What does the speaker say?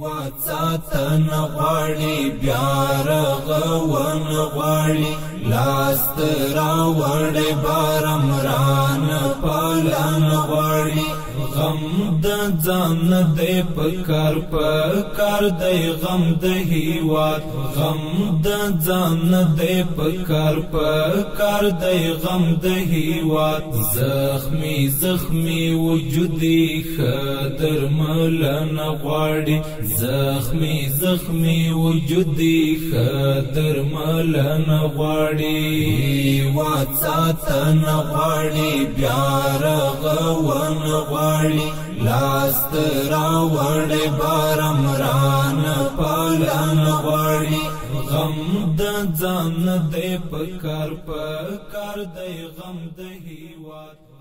هیواد ساتن غواړي بیا رغون غواړي لاس راوړې بارمران پالن غواړي غم د ځان دې پکار دی غم د هیواد غم د ځان دې پکار دی غم د هیواد زخمی وجودي خدر ملن غواړي زخمی وجودي خدر ملن غواړي هیواد ساتن غواړي بیا رغون غواړي لاس راوړې بارمران پالن غواړي غم د ځان دې پکار دی غم د هیواد